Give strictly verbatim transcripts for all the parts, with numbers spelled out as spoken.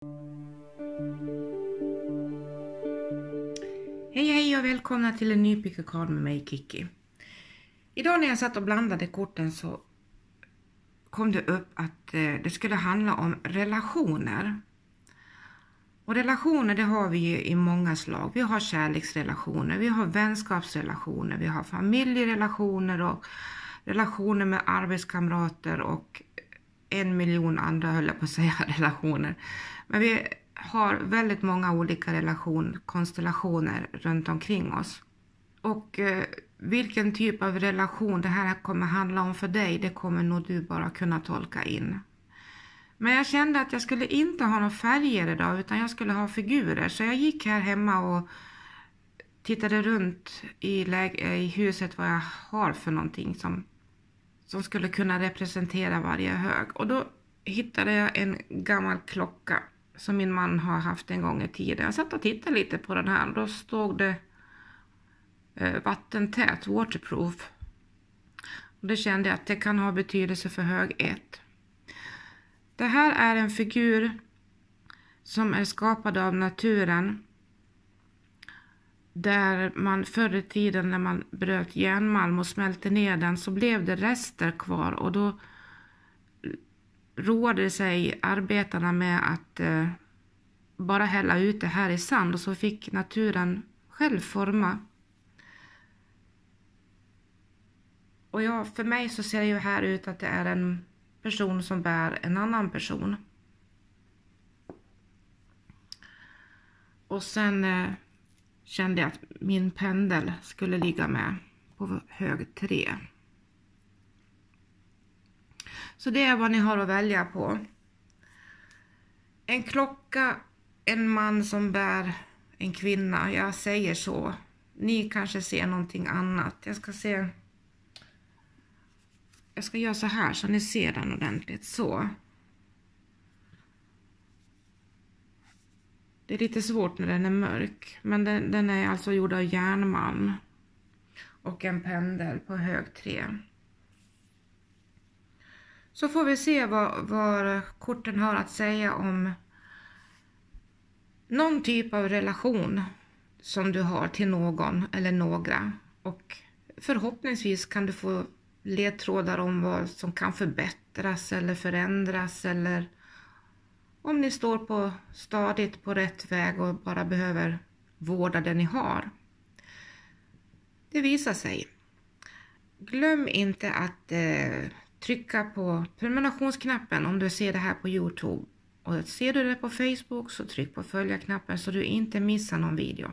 Hej hej och välkomna till en ny pick-a-card med mig, Kiki. Idag när jag satt och blandade korten så kom det upp att eh, det skulle handla om relationer. Och relationer, det har vi ju i många slag. Vi har kärleksrelationer, vi har vänskapsrelationer, vi har familjerelationer och relationer med arbetskamrater och en miljon andra, höll jag på att säga, relationer. Men vi har väldigt många olika relation, konstellationer runt omkring oss. Och eh, vilken typ av relation det här kommer handla om för dig, det kommer nog du bara kunna tolka in. Men jag kände att jag skulle inte ha några färger idag, utan jag skulle ha figurer. Så jag gick här hemma och tittade runt i, läge, i huset vad jag har för någonting som, som skulle kunna representera varje hög. Och då hittade jag en gammal klocka som min man har haft en gång i tiden. Jag satt och tittade lite på den här och då stod det eh, vattentät, waterproof. Och det kände jag att det kan ha betydelse för hög ett. Det här är en figur som är skapad av naturen. Där man förr i tiden när man bröt järnmalm och smälte ner den så blev det rester kvar. Och då roade sig arbetarna med att eh, bara hälla ut det här i sand. Och så fick naturen själv forma. Och ja, för mig så ser det ju här ut att det är en person som bär en annan person. Och sen eh, kände jag att min pendel skulle ligga med på hög tre. Så det är vad ni har att välja på. En klocka, en man som bär en kvinna, jag säger så. Ni kanske ser någonting annat. Jag ska se... Jag ska göra så här så ni ser den ordentligt. Så. Det är lite svårt när den är mörk. Men den, den är alltså gjord av järnmalm. Och en pendel på hög tre. Så får vi se vad, vad korten har att säga om någon typ av relation som du har till någon eller några. Och förhoppningsvis kan du få ledtrådar om vad som kan förbättras eller förändras, eller om ni står på stadigt på rätt väg och bara behöver vårda det ni har. Det visar sig. Glöm inte att eh, trycka på prenumerationsknappen om du ser det här på YouTube, och ser du det på Facebook så tryck på följa-knappen så du inte missar någon video.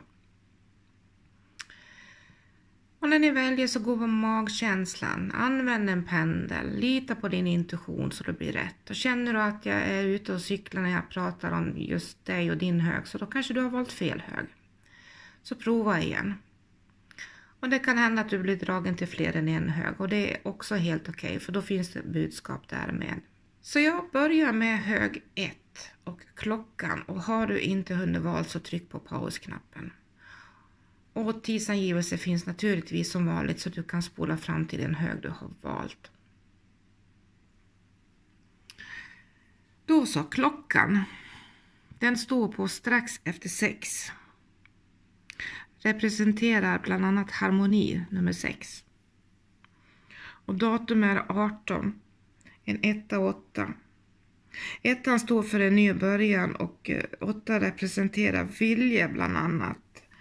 Och när ni väljer så gå på magkänslan, använd en pendel, lita på din intuition så det blir rätt. Och känner du att jag är ute och cyklar när jag pratar om just dig och din hög, så då kanske du har valt fel hög. Så prova igen. Och det kan hända att du blir dragen till fler än en hög, och det är också helt okej, okay, för då finns det budskap där med. Så jag börjar med hög ett och klockan, och har du inte hunnit val så tryck på pausknappen. Och tidsangivelse finns naturligtvis som vanligt, så du kan spola fram till den hög du har valt. Då så, klockan. Den står på strax efter sex. Representerar bland annat harmoni nummer sex. Och datum är arton. En etta och åtta. Ettan står för en ny början och åtta representerar vilja bland annat.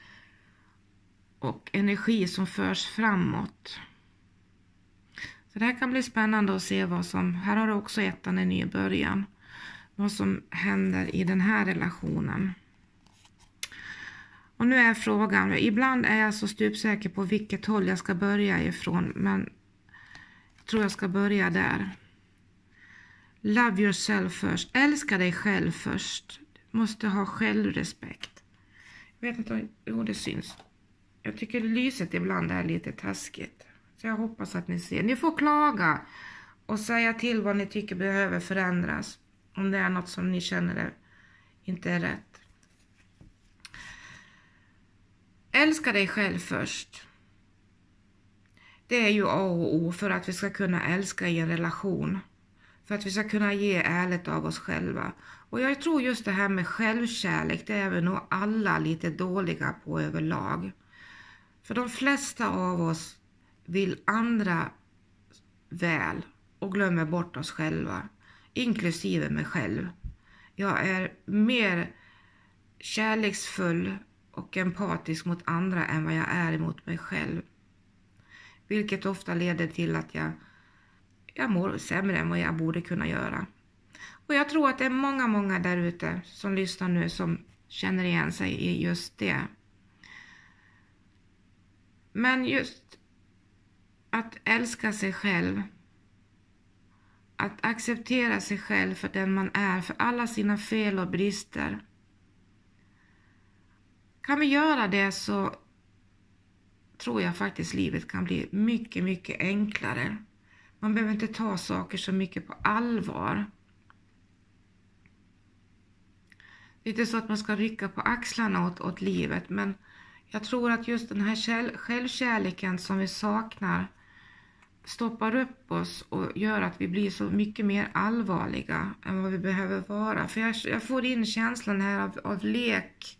Och energi som förs framåt. Så det här kan bli spännande att se vad som... Här har du också ettan en ny början. Vad som händer i den här relationen. Och nu är frågan... Ibland är jag så stupsäker på vilket håll jag ska börja ifrån. Men jag tror jag ska börja där. Love yourself först. Älska dig själv först. Du måste ha självrespekt. Jag vet inte om... Jo, det syns. Jag tycker lyset ibland är lite taskigt. Så jag hoppas att ni ser. Ni får klaga och säga till vad ni tycker behöver förändras. Om det är något som ni känner är, inte är rätt. Älska dig själv först. Det är ju A och O för att vi ska kunna älska i en relation. för att vi ska kunna ge ärligt av oss själva. Och jag tror just det här med självkärlek, det är vi nog alla lite dåliga på överlag. För de flesta av oss vill andra väl och glömmer bort oss själva, inklusive mig själv. Jag är mer kärleksfull och empatisk mot andra än vad jag är emot mig själv. Vilket ofta leder till att jag, jag mår sämre än vad jag borde kunna göra. Och jag tror att det är många, många där ute som lyssnar nu som känner igen sig i just det. Men just att älska sig själv, att acceptera sig själv för den man är, för alla sina fel och brister. Kan vi göra det så tror jag faktiskt livet kan bli mycket, mycket enklare. Man behöver inte ta saker så mycket på allvar. Det är inte så att man ska rycka på axlarna åt, åt livet, men jag tror att just den här självkärleken som vi saknar stoppar upp oss och gör att vi blir så mycket mer allvarliga än vad vi behöver vara. För jag, jag får in känslan här av, av lek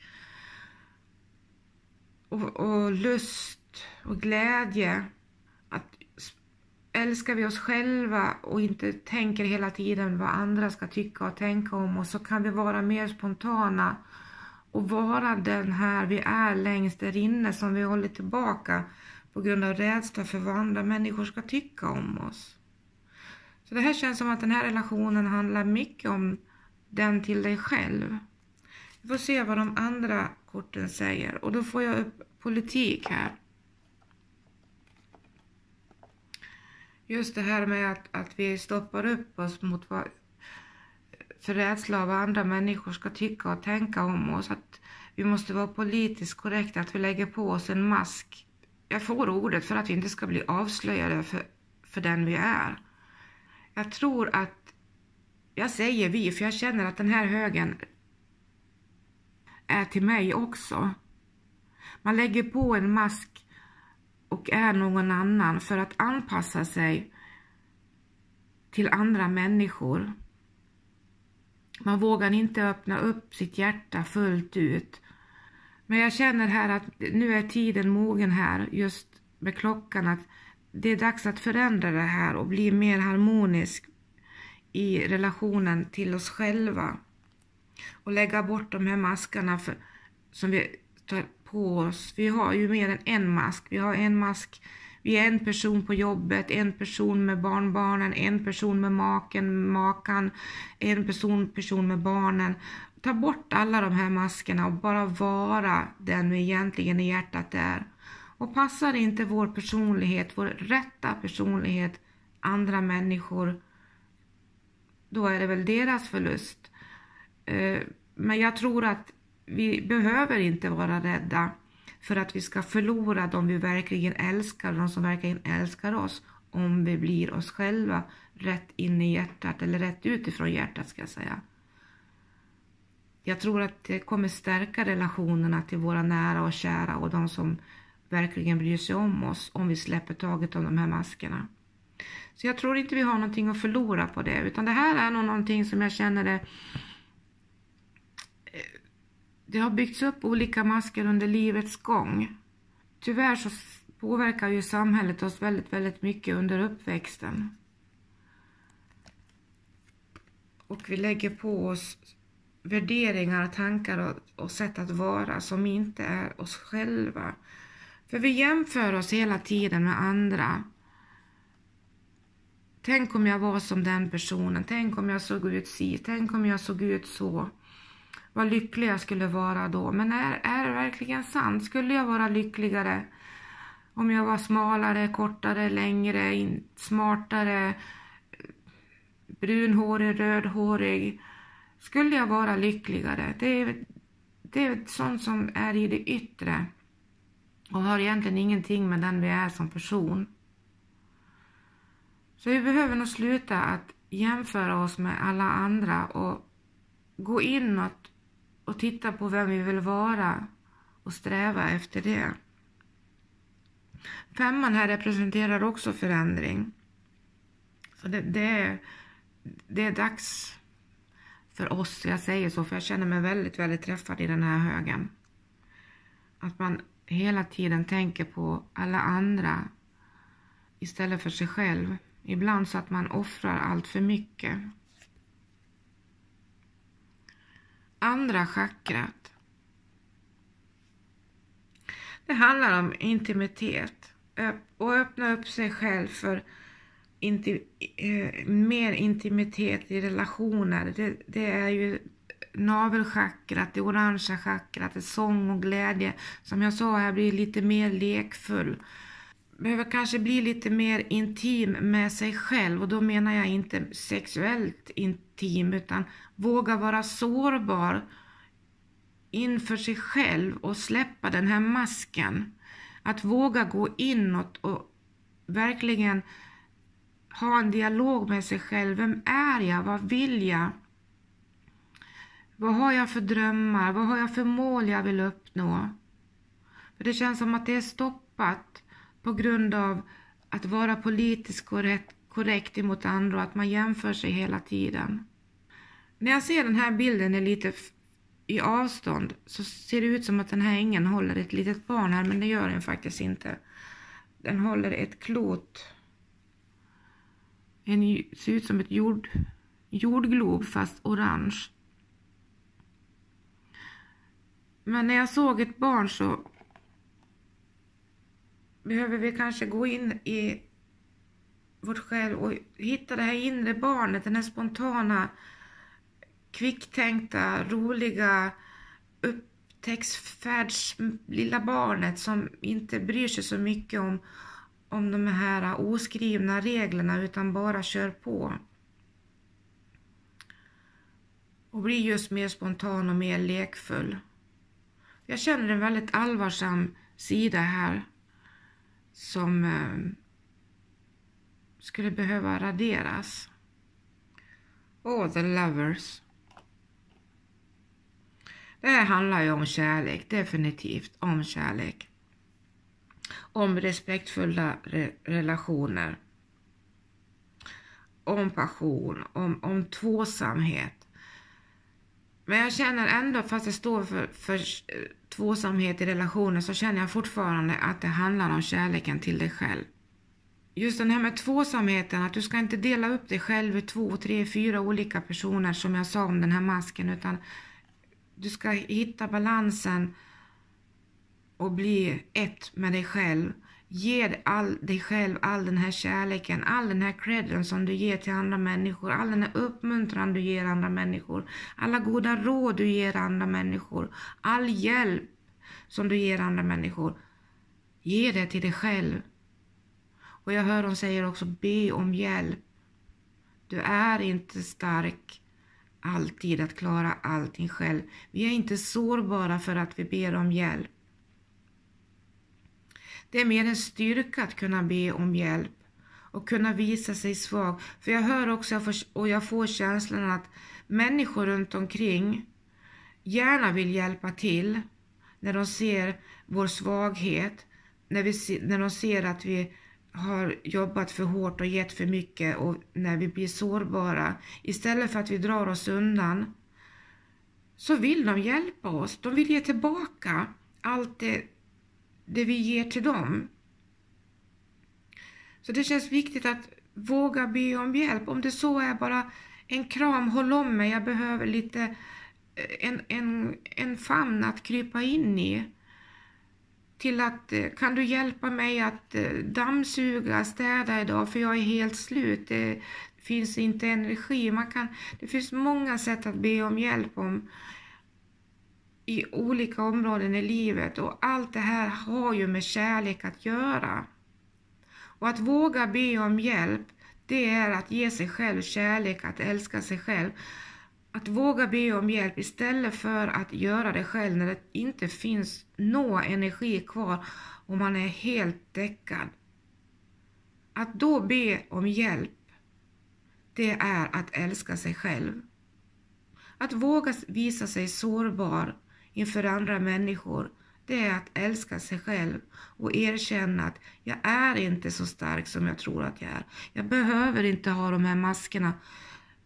och, och lust och glädje. Att älskar vi oss själva och inte tänker hela tiden vad andra ska tycka och tänka om oss, så kan vi vara mer spontana och vara den här vi är längst där inne som vi håller tillbaka på grund av rädsla för vad andra människor ska tycka om oss. Så det här känns som att den här relationen handlar mycket om den till dig själv. Vi får se vad de andra korten säger. Och då får jag upp politik här. Just det här med att, att vi stoppar upp oss mot vad, för rädsla av vad andra människor ska tycka och tänka om oss. Att vi måste vara politiskt korrekta, att vi lägger på oss en mask. Jag får ordet för att vi inte ska bli avslöjade för, för den vi är. Jag tror att, jag säger vi, för jag känner att den här högen är till mig också. Man lägger på en mask och är någon annan för att anpassa sig till andra människor. Man vågar inte öppna upp sitt hjärta fullt ut. Men jag känner här att nu är tiden mogen här, just med klockan, att det är dags att förändra det här och bli mer harmonisk i relationen till oss själva. Och lägga bort de här maskarna för, som vi tar på oss. Vi har ju mer än en mask. Vi har en mask, vi är en person på jobbet, en person med barnbarnen, en person med maken, makan, en person, person med barnen. Ta bort alla de här maskerna och bara vara den vi egentligen i hjärtat är. Och passar inte vår personlighet, vår rätta personlighet, andra människor, då är det väl deras förlust. Men jag tror att vi behöver inte vara rädda för att vi ska förlora de vi verkligen älskar, de som verkligen älskar oss, om vi blir oss själva rätt in i hjärtat, eller rätt utifrån hjärtat ska jag säga. Jag tror att det kommer stärka relationerna till våra nära och kära och de som verkligen bryr sig om oss, om vi släpper taget om de här maskerna. Så jag tror inte vi har någonting att förlora på det, utan det här är nog någonting som jag känner det. Det har byggts upp olika masker under livets gång. Tyvärr så påverkar ju samhället oss väldigt, väldigt mycket under uppväxten. Och vi lägger på oss värderingar, tankar och, och sätt att vara som inte är oss själva. För vi jämför oss hela tiden med andra. Tänk om jag var som den personen. Tänk om jag såg ut si. Tänk om jag såg ut så. Vad lycklig jag skulle vara då. Men är, är det verkligen sant? Skulle jag vara lyckligare om jag var smalare, kortare, längre, in, smartare, brunhårig, rödhårig? Skulle jag vara lyckligare? Det är, det är sånt som är i det yttre och har egentligen ingenting med den vi är som person. Så vi behöver nog sluta att jämföra oss med alla andra och gå inåt och titta på vem vi vill vara och sträva efter det. Femman här representerar också förändring. Så det, det är det är dags för oss, jag säger så för jag känner mig väldigt, väldigt träffad i den här högen. Att man hela tiden tänker på alla andra istället för sig själv. Ibland så att man offrar allt för mycket. Andra chakrat. Det handlar om intimitet. Och öppna upp sig själv för inti, eh, mer intimitet i relationer. Det, det är ju navelchakrat, det orangea chakrat, det sång och glädje. Som jag sa här, blir lite mer lekfull. Behöver kanske bli lite mer intim med sig själv. Och då menar jag inte sexuellt intim, utan våga vara sårbar inför sig själv och släppa den här masken. Att våga gå inåt och verkligen ha en dialog med sig själv. Vem är jag? Vad vill jag? Vad har jag för drömmar? Vad har jag för mål jag vill uppnå? För det känns som att det är stoppat på grund av att vara politiskt korrekt, korrekt emot andra och att man jämför sig hela tiden. När jag ser den här bilden är lite i avstånd så ser det ut som att den här ängeln håller ett litet barn här, men det gör den faktiskt inte. Den håller ett klot. Den ser ut som ett jord, jordglob fast orange. Men när jag såg ett barn så behöver vi kanske gå in i vårt själv och hitta det här inre barnet, den här spontana, kvicktänkta, roliga, upptäcktsfärds lilla barnet som inte bryr sig så mycket om, om de här oskrivna reglerna utan bara kör på. Och blir just mer spontan och mer lekfull. Jag känner en väldigt allvarsam sida här som eh, skulle behöva raderas. Oh, the lovers. Det här handlar ju om kärlek, definitivt om kärlek. Om respektfulla re relationer. Om passion, om, om tvåsamhet. Men jag känner ändå, fast det står för, för tvåsamhet i relationer, så känner jag fortfarande att det handlar om kärleken till dig själv. Just den här med tvåsamheten, att du ska inte dela upp dig själv i två, tre, fyra olika personer som jag sa om den här masken, utan du ska hitta balansen och bli ett med dig själv. Ge all, dig själv all den här kärleken, all den här credden som du ger till andra människor, all den här uppmuntran du ger andra människor, alla goda råd du ger andra människor, all hjälp som du ger andra människor. Ge det till dig själv. Och jag hör hon säger också, be om hjälp. Du är inte stark alltid att klara allting själv. Vi är inte sårbara för att vi ber om hjälp. Det är mer en styrka att kunna be om hjälp och kunna visa sig svag. För jag hör också och jag får känslan att människor runt omkring gärna vill hjälpa till när de ser vår svaghet, när, vi, när de ser att vi har jobbat för hårt och gett för mycket och när vi blir sårbara. Istället för att vi drar oss undan så vill de hjälpa oss. De vill ge tillbaka allt det, det vi ger till dem. Så det känns viktigt att våga be om hjälp. Om det så är bara en kram, håll om mig, jag behöver lite en, en, en famn att krypa in i. Till att, kan du hjälpa mig att dammsuga, städa idag för jag är helt slut. Det finns inte energi. Man kan, det finns många sätt att be om hjälp om i olika områden i livet. Och allt det här har ju med kärlek att göra. Och att våga be om hjälp, det är att ge sig själv kärlek, att älska sig själv. Att våga be om hjälp istället för att göra det själv när det inte finns någon energi kvar och man är helt däckad. Att då be om hjälp, det är att älska sig själv. Att våga visa sig sårbar inför andra människor, det är att älska sig själv och erkänna att jag är inte så stark som jag tror att jag är. Jag behöver inte ha de här maskerna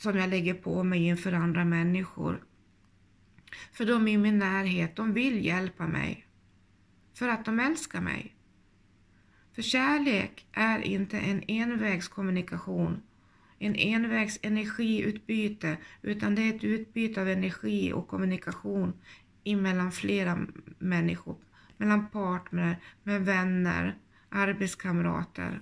som jag lägger på mig inför andra människor. För de i min närhet, de vill hjälpa mig. För att de älskar mig. För kärlek är inte en envägskommunikation, en envägs energiutbyte, utan det är ett utbyte av energi och kommunikation mellan flera människor, mellan partner, med vänner, arbetskamrater.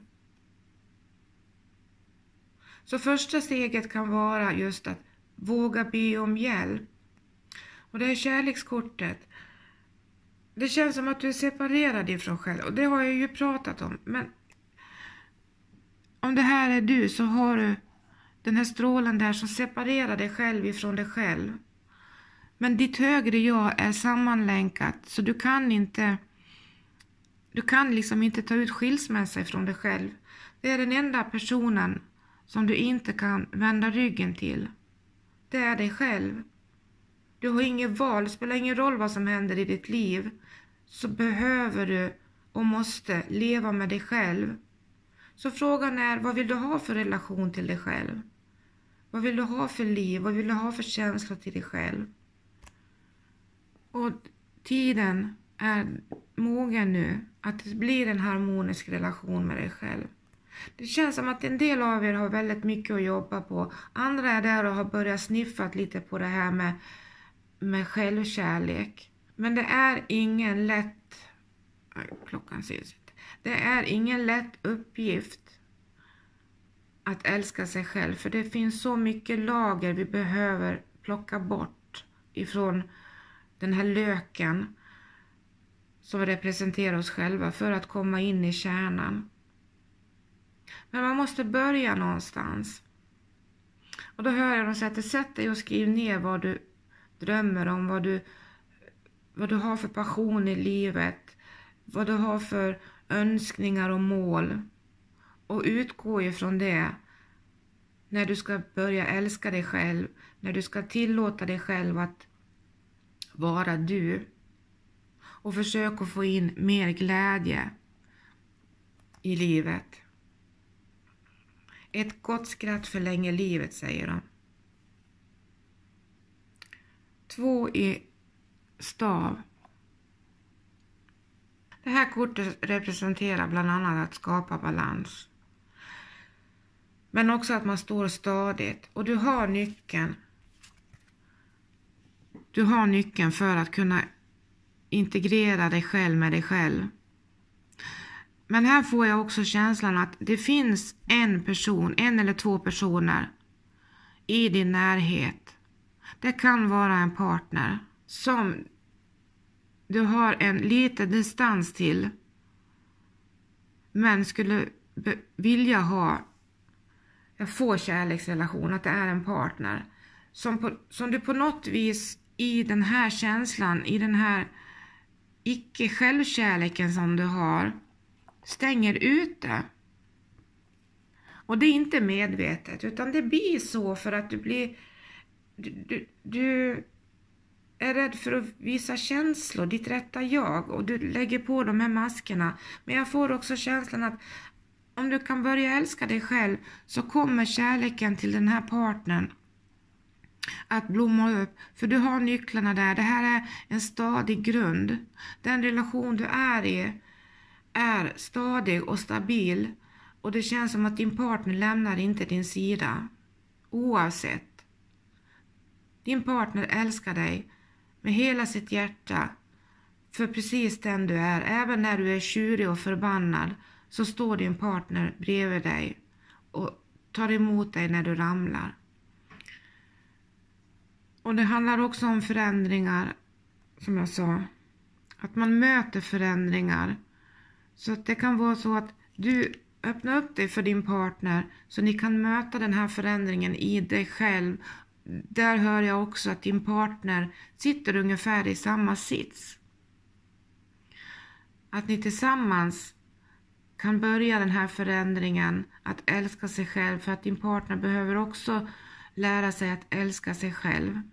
Så första steget kan vara just att våga be om hjälp. Och det är kärlekskortet. Det känns som att du är separerad ifrån själv. Och det har jag ju pratat om. Men om det här är du, så har du den här strålen där som separerar dig själv ifrån dig själv. Men ditt högre jag är sammanlänkat. Så du kan inte Du kan liksom inte ta ut skilsmässa ifrån dig själv. Det är den enda personen som du inte kan vända ryggen till. Det är dig själv. Du har inget val, det spelar ingen roll vad som händer i ditt liv. Så behöver du och måste leva med dig själv. Så frågan är, vad vill du ha för relation till dig själv? Vad vill du ha för liv? Vad vill du ha för känslor till dig själv? Och tiden är mogen nu att det blir en harmonisk relation med dig själv. Det känns som att en del av er har väldigt mycket att jobba på. Andra är där och har börjat sniffa lite på det här med, med självkärlek. Men det är ingen lätt... Klockan syns inte. Det är ingen lätt uppgift att älska sig själv. För det finns så mycket lager vi behöver plocka bort ifrån den här löken som representerar oss själva för att komma in i kärnan. Men man måste börja någonstans. Och då hör jag dem säga att sätt dig och skriv ner vad du drömmer om, vad du, vad du har för passion i livet, vad du har för önskningar och mål. Och utgå ifrån det när du ska börja älska dig själv, när du ska tillåta dig själv att vara du. Och försök att få in mer glädje i livet. Ett gott skratt förlänger livet, säger de. Två i stav. Det här kortet representerar bland annat att skapa balans. Men också att man står stadigt. Och du har nyckeln. Du har nyckeln för att kunna integrera dig själv med dig själv. Men här får jag också känslan att det finns en person, en eller två personer i din närhet. Det kan vara en partner som du har en liten distans till, men skulle vilja ha en få kärleksrelation, att det är en partner som, på, som du på något vis i den här känslan, i den här icke självkärleken som du har, stänger ute. Och det är inte medvetet, utan det blir så för att du blir du, du, du är rädd för att visa känslor, ditt rätta jag, och du lägger på de här maskerna. Men jag får också känslan att om du kan börja älska dig själv, så kommer kärleken till den här partnern att blomma upp. För du har nycklarna där. Det här är en stadig grund. Den relation du är i är stadig och stabil. Och det känns som att din partner lämnar inte din sida. Oavsett. Din partner älskar dig med hela sitt hjärta. För precis den du är. Även när du är tjurig och förbannad, så står din partner bredvid dig och tar emot dig när du ramlar. Och det handlar också om förändringar, som jag sa. Att man möter förändringar. Så att det kan vara så att du öppnar upp dig för din partner, så ni kan möta den här förändringen i dig själv. Där hör jag också att din partner sitter ungefär i samma sits. Att ni tillsammans kan börja den här förändringen, att älska sig själv, för att din partner behöver också lära sig att älska sig själv.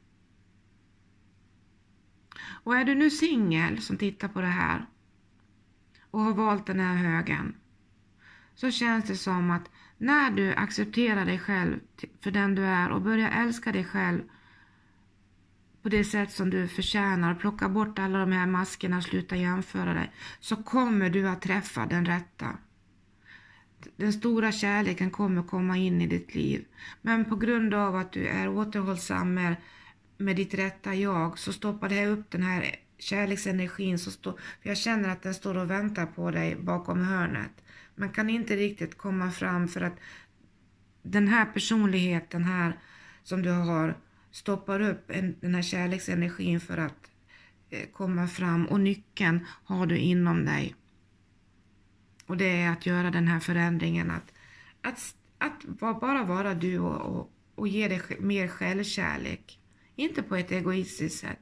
Och är du nu singel som tittar på det här och har valt den här högen, så känns det som att när du accepterar dig själv för den du är och börjar älska dig själv på det sätt som du förtjänar, plocka bort alla de här maskerna och sluta jämföra dig, så kommer du att träffa den rätta. Den stora kärleken kommer komma in i ditt liv. Men på grund av att du är återhållsam med, med ditt rätta jag, så stoppar det upp den här kärleksenergin. Så stå, för jag känner att den står och väntar på dig bakom hörnet. Man kan inte riktigt komma fram för att den här personligheten här som du har stoppar upp en, den här kärleksenergin för att eh, komma fram. Och nyckeln har du inom dig. Och det är att göra den här förändringen. Att, att, att bara vara du och, och, och ge dig mer självkärlek. Inte på ett egoistiskt sätt.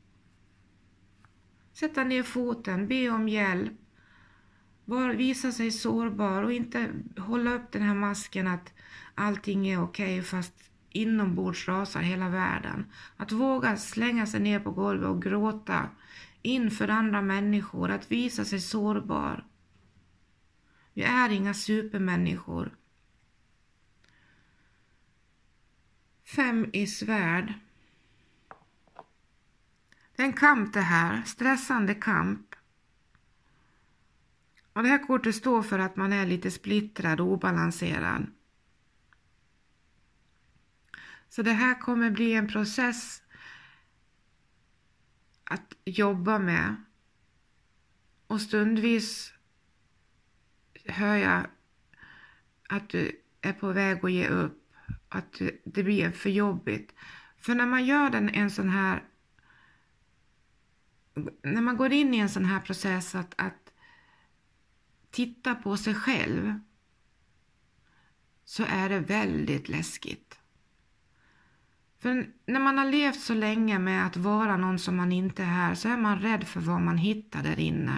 Sätta ner foten, be om hjälp. Var, visa sig sårbar och inte hålla upp den här masken att allting är okej fast inombords rasar hela världen. Att våga slänga sig ner på golvet och gråta inför andra människor. Att visa sig sårbar. Vi är inga supermänniskor. Fem i svärd. Det är en kamp det här. Stressande kamp. Och det här kortet står för att man är lite splittrad och obalanserad. Så det här kommer bli en process att jobba med. Och stundvis hör jag att du är på väg att ge upp. Att det blir för jobbigt. För när man gör den en sån här... När man går in i en sån här process att, att titta på sig själv. Så är det väldigt läskigt. För när man har levt så länge med att vara någon som man inte är, så är man rädd för vad man hittar där inne.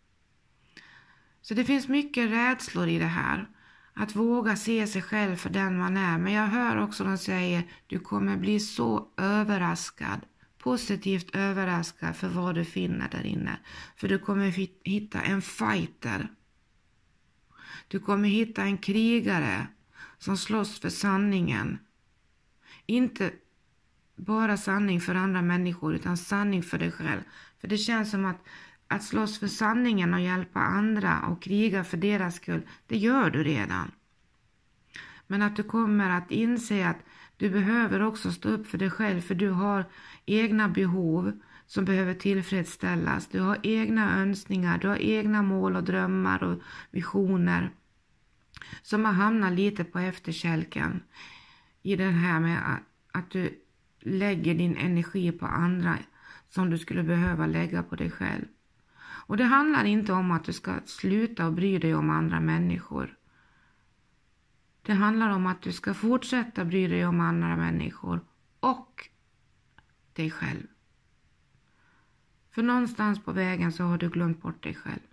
Så det finns mycket rädslor i det här. Att våga se sig själv för den man är. Men jag hör också de säger, du kommer bli så överraskad. Positivt överraskad för vad du finner där inne. För du kommer hitta en fighter. Du kommer hitta en krigare som slåss för sanningen. Inte bara sanning för andra människor utan sanning för dig själv. För det känns som att att slåss för sanningen och hjälpa andra och kriga för deras skull, det gör du redan. Men att du kommer att inse att du behöver också stå upp för dig själv, för du har egna behov som behöver tillfredsställas. Du har egna önskningar, du har egna mål och drömmar och visioner som har hamnat lite på efterkälken i det här med att, att du lägger din energi på andra som du skulle behöva lägga på dig själv. Och det handlar inte om att du ska sluta och bry dig om andra människor. Det handlar om att du ska fortsätta bry dig om andra människor och dig själv. För någonstans på vägen så har du glömt bort dig själv.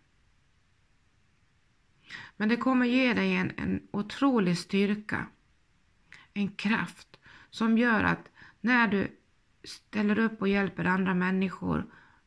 Men det kommer ge dig en, en otrolig styrka. En kraft som gör att när du ställer upp och hjälper andra människor,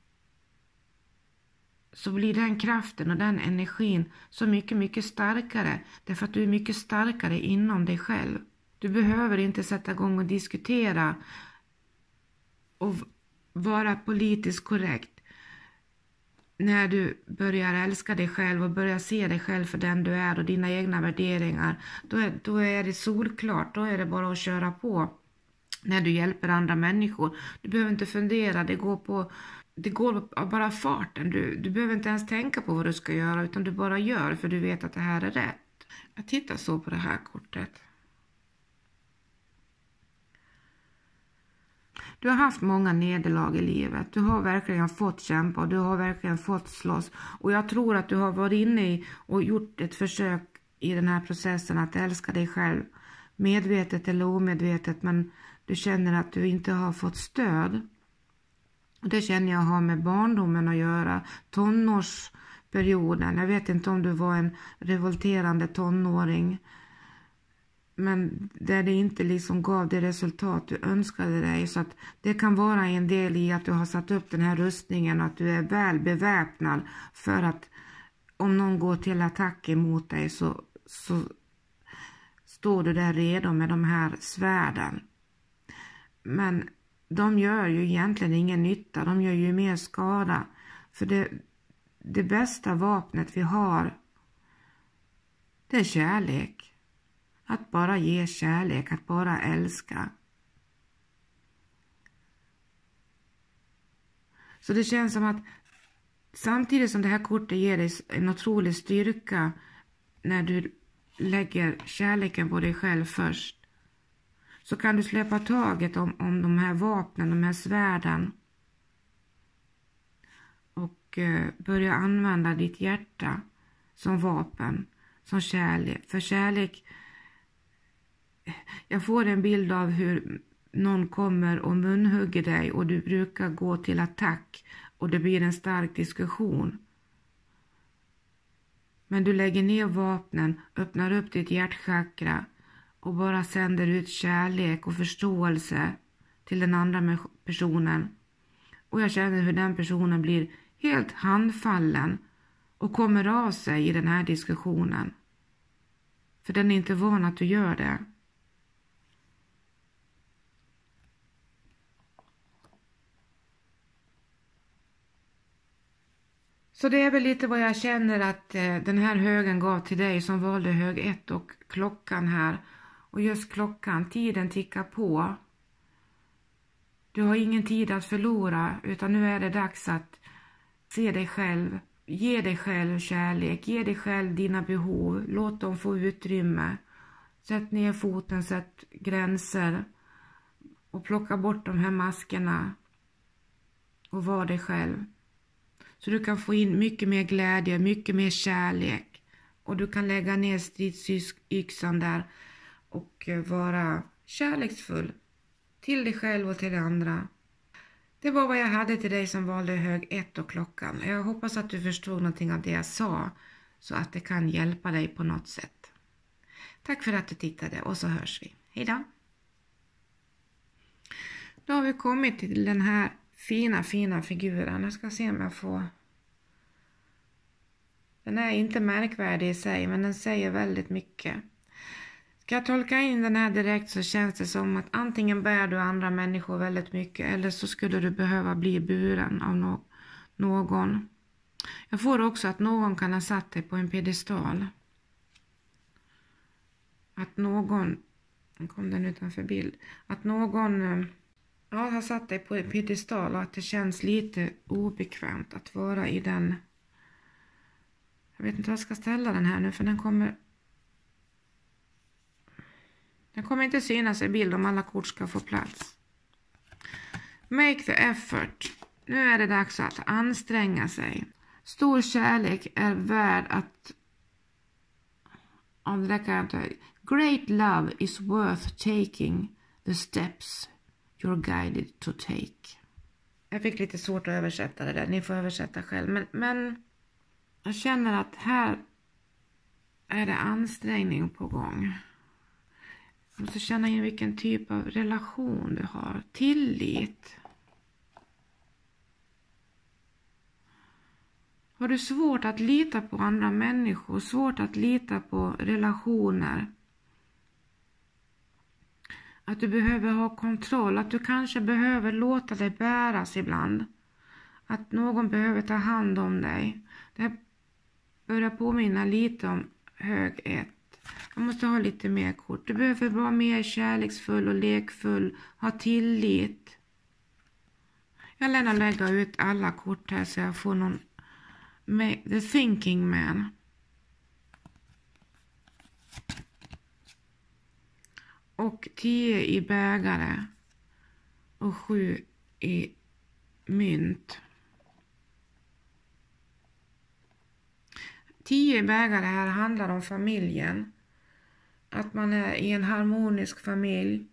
så blir den kraften och den energin så mycket, mycket starkare. Därför att du är mycket starkare inom dig själv. Du behöver inte sätta igång och diskutera och vara politiskt korrekt. När du börjar älska dig själv och börjar se dig själv för den du är och dina egna värderingar. Då är, då är det solklart, då är det bara att köra på. När du hjälper andra människor. Du behöver inte fundera, det går på... Det går av bara farten. Du, du behöver inte ens tänka på vad du ska göra, utan du bara gör för du vet att det här är rätt. Jag tittar så på det här kortet. Du har haft många nederlag i livet. Du har verkligen fått kämpa och du har verkligen fått slåss. Och jag tror att du har varit inne i och gjort ett försök i den här processen att älska dig själv. Medvetet eller omedvetet, men du känner att du inte har fått stöd. Det känner jag har med barndomen att göra. Tonårsperioden. Jag vet inte om du var en revolterande tonåring. Men där det inte liksom gav det resultat du önskade dig. Så att det kan vara en del i att du har satt upp den här rustningen. Och att du är väl beväpnad. För att om någon går till attack emot dig så så står du där redo med de här svärden. Men de gör ju egentligen ingen nytta, de gör ju mer skada. För det, det bästa vapnet vi har, det är kärlek. Att bara ge kärlek, att bara älska. Så det känns som att samtidigt som det här kortet ger dig en otrolig styrka när du lägger kärleken på dig själv först, så kan du släppa taget om, om de här vapnen, de här svärden, och eh, börja använda ditt hjärta som vapen, som kärlek. För kärlek, jag får en bild av hur någon kommer och munhugger dig och du brukar gå till attack och det blir en stark diskussion. Men du lägger ner vapnen, öppnar upp ditt hjärtchakra och bara sänder ut kärlek och förståelse till den andra personen. Och jag känner hur den personen blir helt handfallen och kommer av sig i den här diskussionen. För den är inte van att du gör det. Så det är väl lite vad jag känner att eh, den här högen gav till dig som valde hög ett och klockan här. Och just klockan, tiden tickar på. Du har ingen tid att förlora, utan nu är det dags att se dig själv. Ge dig själv kärlek, ge dig själv dina behov. Låt dem få utrymme. Sätt ner foten, sätt gränser. Och plocka bort de här maskerna. Och var dig själv. Så du kan få in mycket mer glädje, mycket mer kärlek. Och du kan lägga ner stridsyxan där och vara kärleksfull till dig själv och till de andra. Det var vad jag hade till dig som valde hög ett och klockan. Jag hoppas att du förstod någonting av det jag sa så att det kan hjälpa dig på något sätt. Tack för att du tittade och så hörs vi. Hej då! Då har vi kommit till den här fina, fina figuren. Jag ska se om jag får... Den är inte märkvärdig i sig, men den säger väldigt mycket. Ska jag tolka in den här direkt så känns det som att antingen bär du andra människor väldigt mycket, eller så skulle du behöva bli buren av no- någon. Jag får också att någon kan ha satt dig på en pedestal. Att någon... kom den utanför bild. Att någon... Ja, har satt dig på en pedestal och att det känns lite obekvämt att vara i den. Jag vet inte vad jag ska ställa den här nu, för den kommer den kommer inte synas i bild om alla kort ska få plats. Make the effort. Nu är det dags att anstränga sig. Stor kärlek är värd att... Om det där kan jag ta. Great love is worth taking the steps you're guided to take. Jag fick lite svårt att översätta det där. Ni får översätta själv. Men, men jag känner att här är det ansträngning på gång. Du måste känna in vilken typ av relation du har. Tillit. Har du svårt att lita på andra människor? Svårt att lita på relationer? Att du behöver ha kontroll, att du kanske behöver låta dig bäras ibland. Att någon behöver ta hand om dig. Det här börjar påminna lite om hög ett. Jag måste ha lite mer kort. Du behöver vara mer kärleksfull och lekfull. Ha tillit. Jag lämnar lägga ut alla kort här så jag får någon... The thinking man. Och tio i bägare och sju i mynt. Tio i bägare här handlar om familjen. Att man är i en harmonisk familj.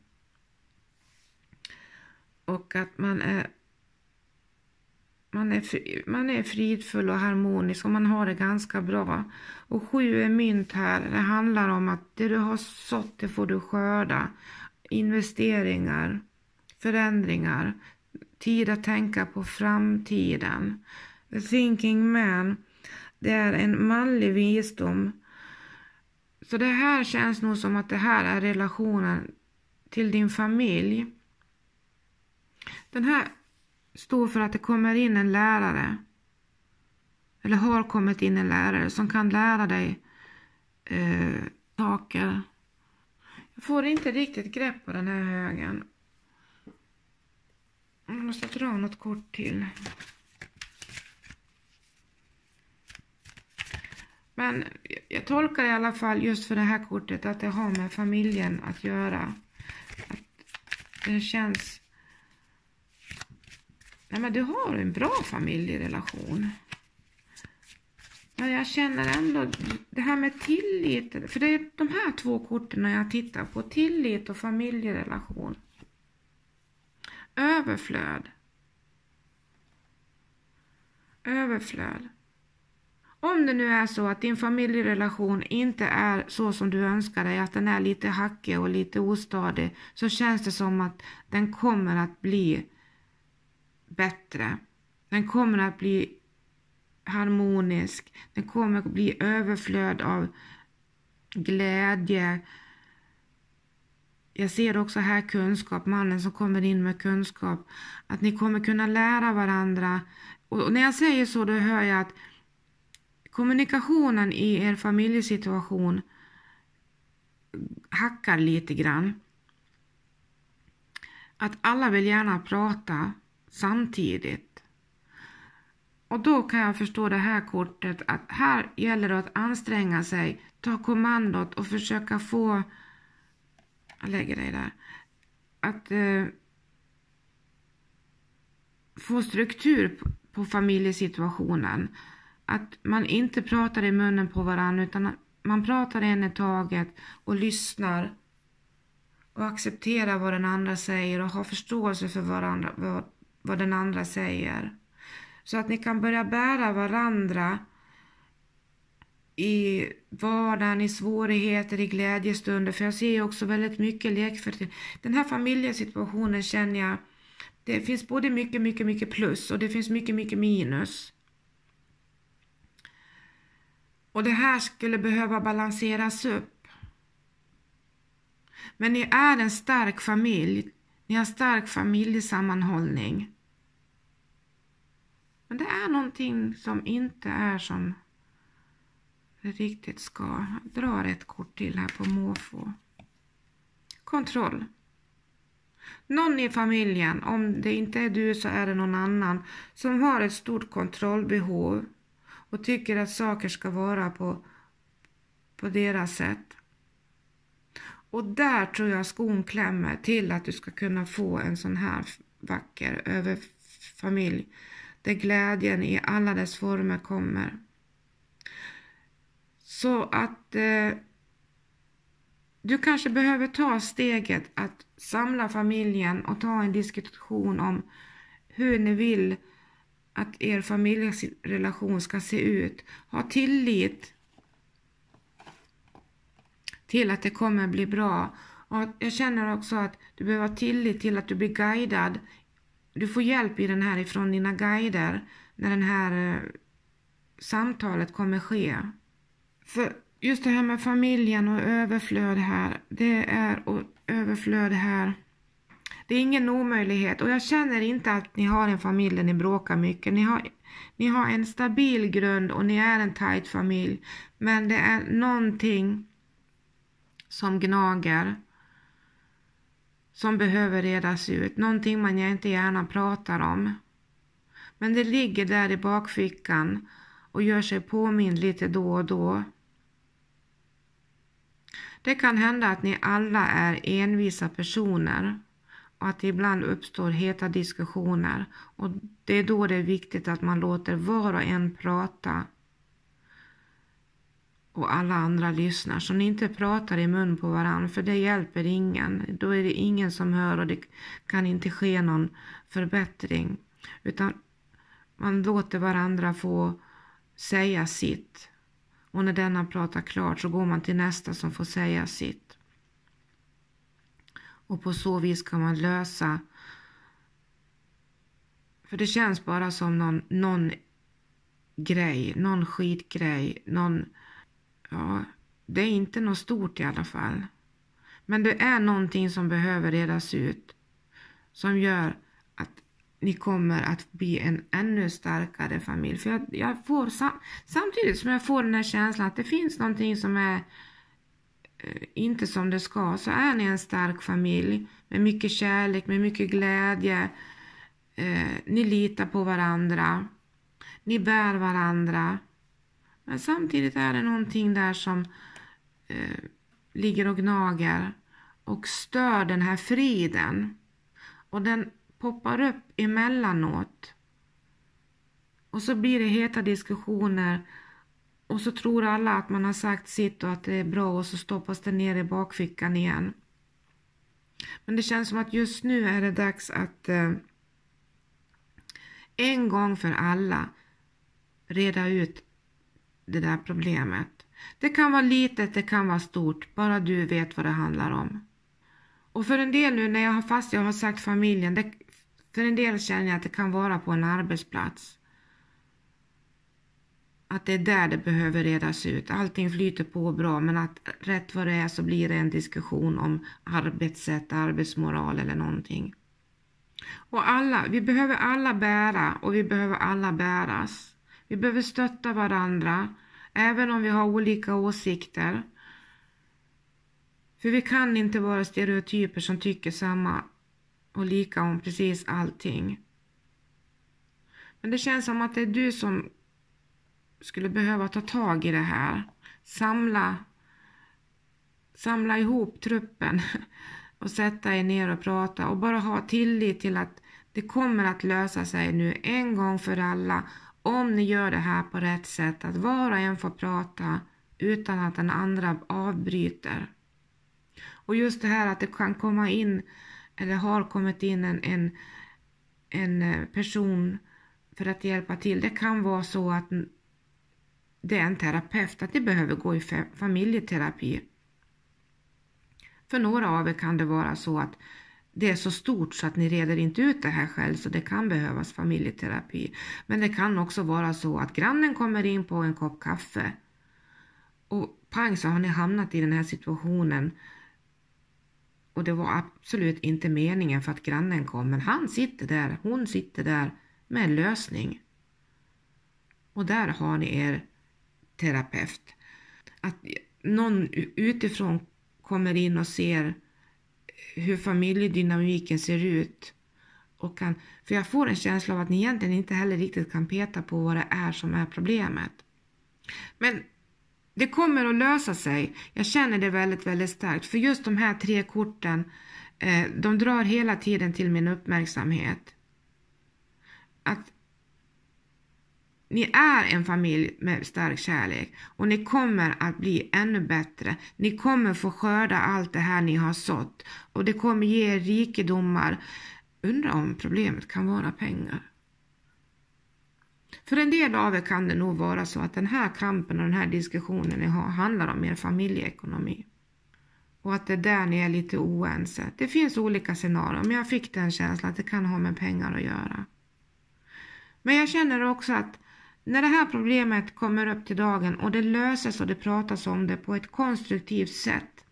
Och att man är man är, man är fridfull och harmonisk och man har det ganska bra. Och sju är mynt här. Det handlar om att det du har sått, det får du skörda. Investeringar, förändringar, tid att tänka på framtiden. The thinking man, det är en manlig visdom Så det här känns nog som att det här är relationen till din familj. Den här står för att det kommer in en lärare. Eller har kommit in en lärare som kan lära dig eh, saker. Jag får inte riktigt grepp på den här högen. Jag måste dra något kort till. Men jag tolkar i alla fall just för det här kortet att det har med familjen att göra. Att det känns... Nej, men du har en bra familjerelation. Men jag känner ändå det här med tillit. För det är de här två korten jag tittar på. Tillit och familjerelation. Överflöd. Överflöd. Om det nu är så att din familjerelation inte är så som du önskar dig, att den är lite hackig och lite ostadig, så känns det som att den kommer att bli bättre. Den kommer att bli harmonisk. Den kommer att bli överflöd av glädje. Jag ser också här kunskap, mannen som kommer in med kunskap. Att ni kommer kunna lära varandra. Och när jag säger så, då hör jag att kommunikationen i er familjesituation hackar lite grann. Att alla vill gärna prata samtidigt. Och då kan jag förstå det här kortet att här gäller det att anstränga sig, ta kommandot och försöka få, jag lägger det där, att eh, få struktur på, på familjesituationen. Att man inte pratar i munnen på varandra utan man pratar en i taget och lyssnar och accepterar vad den andra säger och har förståelse för varandra, vad, vad den andra säger. Så att ni kan börja bära varandra i vardagen, i svårigheter, i glädjestunder. För jag ser ju också väldigt mycket lek för den här familjesituationen känner jag. Det finns både mycket, mycket, mycket plus och det finns mycket, mycket minus. Och det här skulle behöva balanseras upp. Men ni är en stark familj. Ni har stark familjesammanhållning. Men det är någonting som inte är som det riktigt ska. Jag drar ett kort till här på måfå. Kontroll. Någon i familjen, om det inte är du så är det någon annan, som har ett stort kontrollbehov och tycker att saker ska vara på, på deras sätt. Och där tror jag skon klämmer till att du ska kunna få en sån här vacker överfamilj. Där glädjen i alla dess former kommer. Så att eh, du kanske behöver ta steget att samla familjen och ta en diskussion om hur ni vill att er familjerelation ska se ut. Ha tillit till att det kommer bli bra. Och jag känner också att du behöver ha tillit till att du blir guidad. Du får hjälp i den här ifrån dina guider när den här eh, samtalet kommer ske. För just det här med familjen och överflöd här, det är och överflöd här. Det är ingen omöjlighet och jag känner inte att ni har en familj där ni bråkar mycket. Ni har, ni har en stabil grund och ni är en tight familj. Men det är någonting som gnager. Som behöver redas ut. Någonting man inte gärna pratar om. Men det ligger där i bakfickan och gör sig påmind lite då och då. Det kan hända att ni alla är envisa personer och att det ibland uppstår heta diskussioner. Och det är då det är viktigt att man låter var och en prata och alla andra lyssnar. Så ni inte pratar i mun på varandra, för det hjälper ingen. Då är det ingen som hör och det kan inte ske någon förbättring. Utan man låter varandra få säga sitt. Och när denna pratar klart så går man till nästa som får säga sitt. Och på så vis kan man lösa. För det känns bara som någon, någon grej, någon skitgrej, någon... Ja, det är inte något stort i alla fall. Men det är någonting som behöver redas ut. Som gör att ni kommer att bli en ännu starkare familj. För jag, jag får sam, samtidigt som jag får den här känslan att det finns någonting som är eh, inte som det ska. Så är ni en stark familj med mycket kärlek, med mycket glädje. Eh, ni litar på varandra. Ni bär varandra. Men samtidigt är det någonting där som eh, ligger och gnager och stör den här friden. Och den poppar upp emellanåt. Och så blir det heta diskussioner. Och så tror alla att man har sagt sitt och att det är bra. Och så stoppas det ner i bakfickan igen. Men det känns som att just nu är det dags att eh, en gång för alla reda ut det där problemet. Det kan vara litet, det kan vara stort. Bara du vet vad det handlar om. Och för en del nu när jag har fast jag har sagt familjen. Det, för en del känner jag att det kan vara på en arbetsplats. Att det är där det behöver redas ut. Allting flyter på bra, men att rätt vad det är så blir det en diskussion om arbetssätt, arbetsmoral eller någonting. Och alla, vi behöver alla bära och vi behöver alla bäras. Vi behöver stötta varandra, även om vi har olika åsikter. För vi kan inte vara stereotyper som tycker samma och lika om precis allting. Men det känns som att det är du som skulle behöva ta tag i det här. Samla, samla ihop truppen och sätta er ner och prata. Och bara ha tillit till att det kommer att lösa sig nu en gång för alla. Om ni gör det här på rätt sätt. Att var och en får prata utan att den andra avbryter. Och just det här att det kan komma in eller har kommit in en, en, en person för att hjälpa till. Det kan vara så att det är en terapeut, att det behöver gå i familjeterapi. För några av er kan det vara så att det är så stort så att ni reder inte ut det här själv, så det kan behövas familjeterapi. Men det kan också vara så att grannen kommer in på en kopp kaffe och pang så har ni hamnat i den här situationen. Och det var absolut inte meningen för att grannen kom, men han sitter där, hon sitter där med en lösning. Och där har ni er terapeut. Att någon utifrån kommer in och ser hur familjedynamiken ser ut. Och kan, för jag får en känsla av att ni egentligen inte heller riktigt kan peta på vad det är som är problemet. Men det kommer att lösa sig. Jag känner det väldigt, väldigt starkt. För just de här tre korten, eh, de drar hela tiden till min uppmärksamhet. Att ni är en familj med stark kärlek. Och ni kommer att bli ännu bättre. Ni kommer få skörda allt det här ni har sått. Och det kommer ge er rikedomar. Undrar om problemet kan vara pengar. För en del av er kan det nog vara så att den här kampen och den här diskussionen ni har handlar om er familjeekonomi. Och att det är där ni är lite oense. Det finns olika scenarier, men jag fick den känslan att det kan ha med pengar att göra. Men jag känner också att när det här problemet kommer upp till dagen och det löses och det pratas om det på ett konstruktivt sätt,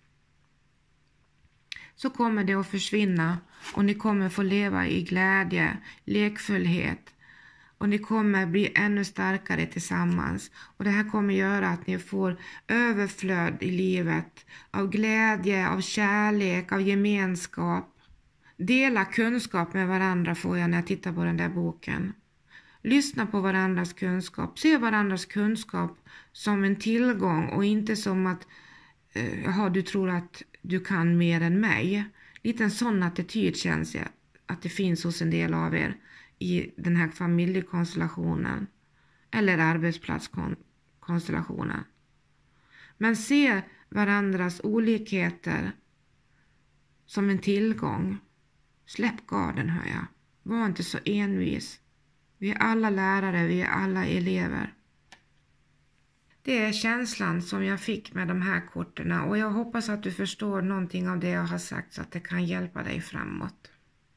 så kommer det att försvinna och ni kommer få leva i glädje, lekfullhet. Och ni kommer bli ännu starkare tillsammans. Och det här kommer göra att ni får överflöd i livet. Av glädje, av kärlek, av gemenskap. Dela kunskap med varandra får jag när jag tittar på den där boken. Lyssna på varandras kunskap. Se varandras kunskap som en tillgång. Och inte som att eh, jaha, du tror att du kan mer än mig. Lite en sån attityd känns jag att det finns hos en del av er. I den här familjekonstellationen eller arbetsplatskonstellationen. Men se varandras olikheter som en tillgång. Släpp garden, hör jag. Var inte så envis. Vi är alla lärare, vi är alla elever. Det är känslan som jag fick med de här korten och jag hoppas att du förstår någonting av det jag har sagt så att det kan hjälpa dig framåt.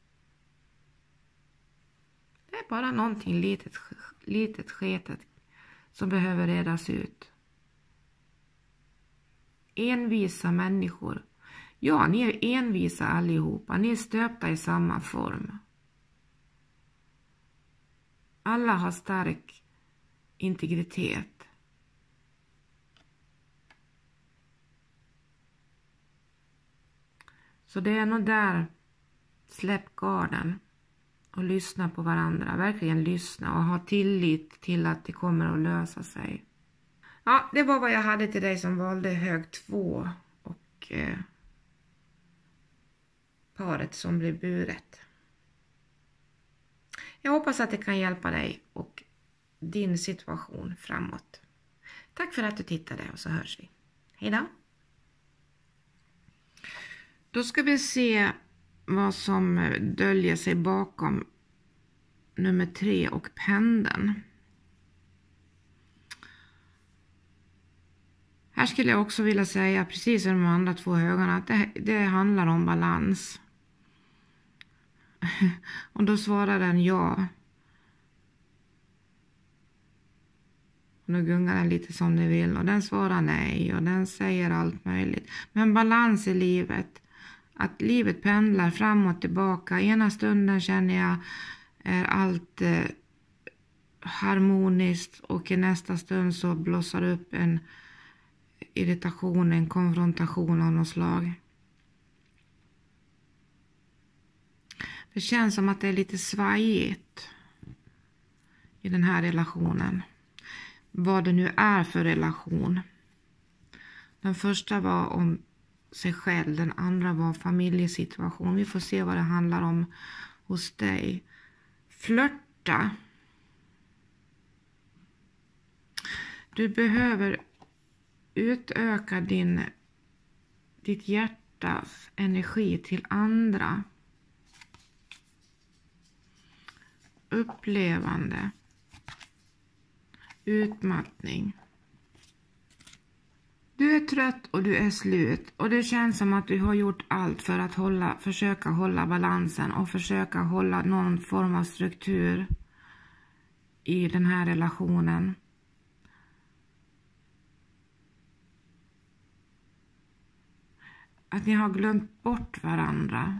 Det är bara någonting litet, litet sketet som behöver redas ut. envisa människor. Ja, ni är envisa allihopa. Ni är stöpta i samma form. Alla har stark integritet. Så det är nog där, släpp garden och lyssna på varandra. Verkligen lyssna och ha tillit till att det kommer att lösa sig. Ja, det var vad jag hade till dig som valde hög två och eh, paret som blev buret. Jag hoppas att det kan hjälpa dig och din situation framåt. Tack för att du tittade och så hörs vi. Hej då! Då ska vi se vad som döljer sig bakom nummer tre och pendeln. Här skulle jag också vilja säga, precis som de andra två högarna, att det, det handlar om balans. Och då svarar den ja. Och nu gungar den lite som den vill. Och den svarar nej. Och den säger allt möjligt. Men balans i livet. Att livet pendlar fram och tillbaka. Ena stunden känner jag är allt eh, harmoniskt. Och i nästa stund så blossar upp en irritation, en konfrontation av något slag. Det känns som att det är lite svajigt i den här relationen. Vad det nu är för relation. Den första var om sig själv, den andra var familjesituation. Vi får se vad det handlar om hos dig. Flörta. Du behöver utöka din, ditt hjärtas energi till andra. Upplevande. Utmattning. Du är trött och du är slut. Och det känns som att du har gjort allt för att hålla, försöka hålla balansen. Och försöka hålla någon form av struktur i den här relationen. Att ni har glömt bort varandra.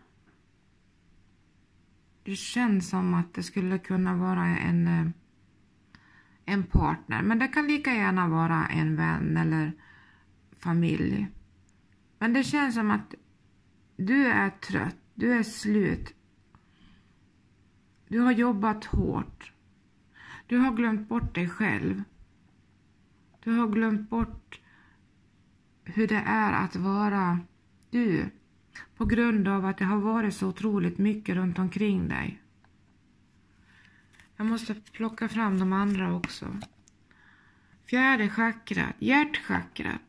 Det känns som att det skulle kunna vara en, en partner. Men det kan lika gärna vara en vän eller familj. Men det känns som att du är trött. Du är slut. Du har jobbat hårt. Du har glömt bort dig själv. Du har glömt bort hur det är att vara du. På grund av att det har varit så otroligt mycket runt omkring dig. Jag måste plocka fram de andra också. Fjärde chakrat, hjärtchakrat.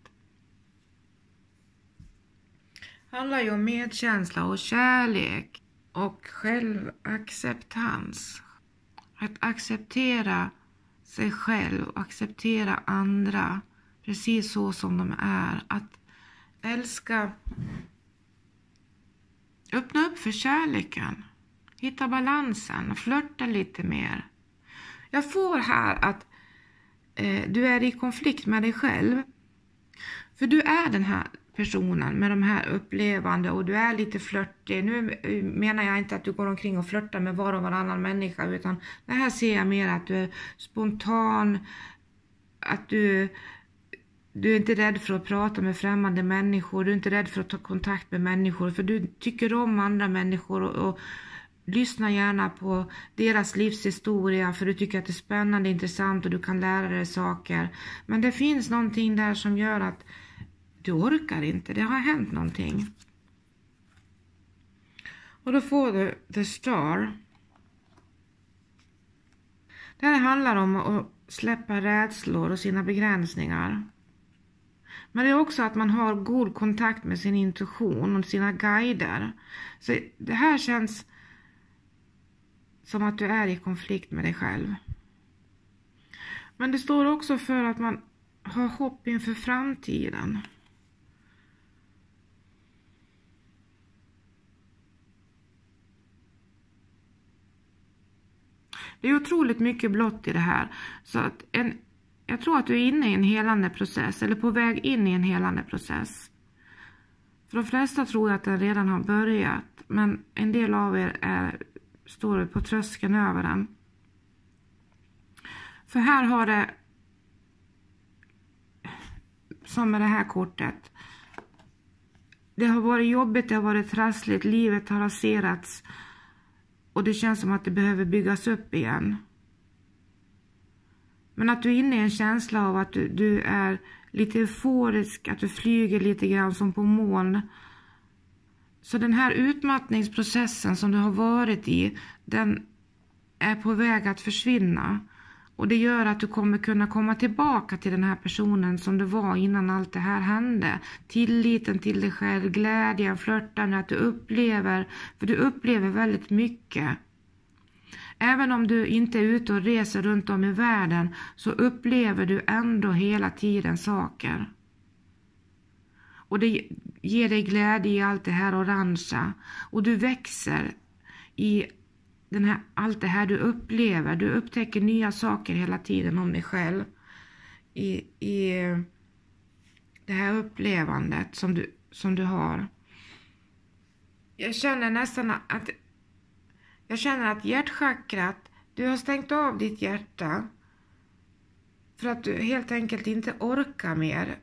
Handlar ju om medkänsla och kärlek. Och självacceptans. Att acceptera sig själv och acceptera andra. Precis så som de är. Att älska. Öppna upp för kärleken. Hitta balansen och flirta lite mer. Jag får här att eh, du är i konflikt med dig själv. För du är den här personen med de här upplevande och du är lite flirtig. Nu menar jag inte att du går omkring och flirtar med var och varannan människa. Utan det här ser jag mer att du är spontan. Att du... Du är inte rädd för att prata med främmande människor. Du är inte rädd för att ta kontakt med människor. För du tycker om andra människor och, och lyssnar gärna på deras livshistoria. För du tycker att det är spännande, intressant och du kan lära dig saker. Men det finns någonting där som gör att du orkar inte. Det har hänt någonting. Och då får du The Star. Det här handlar om att släppa rädslor och sina begränsningar. Men det är också att man har god kontakt med sin intuition och sina guider. Så det här känns som att du är i konflikt med dig själv. Men det står också för att man har hopp inför framtiden. Det är otroligt mycket blått i det här. Så att en jag tror att du är inne i en helande process eller på väg in i en helande process. För de flesta tror jag att den redan har börjat, men en del av er är, står på tröskeln över den. För här har det, som med det här kortet, det har varit jobbigt, det har varit trassligt, livet har raserats och det känns som att det behöver byggas upp igen. Men att du är inne i en känsla av att du, du är lite euforisk, att du flyger lite grann som på moln. Så den här utmattningsprocessen som du har varit i, den är på väg att försvinna. Och det gör att du kommer kunna komma tillbaka till den här personen som du var innan allt det här hände. Tilliten till dig själv, glädjen, flörtan, att du upplever, för du upplever väldigt mycket. Även om du inte är ute och reser runt om i världen så upplever du ändå hela tiden saker. Och det ger dig glädje i allt det här orangea. Och du växer i den här, allt det här du upplever. Du upptäcker nya saker hela tiden om dig själv. I, i det här upplevandet som du, som du har. Jag känner nästan att Jag känner att hjärtchakrat, du har stängt av ditt hjärta för att du helt enkelt inte orkar mer.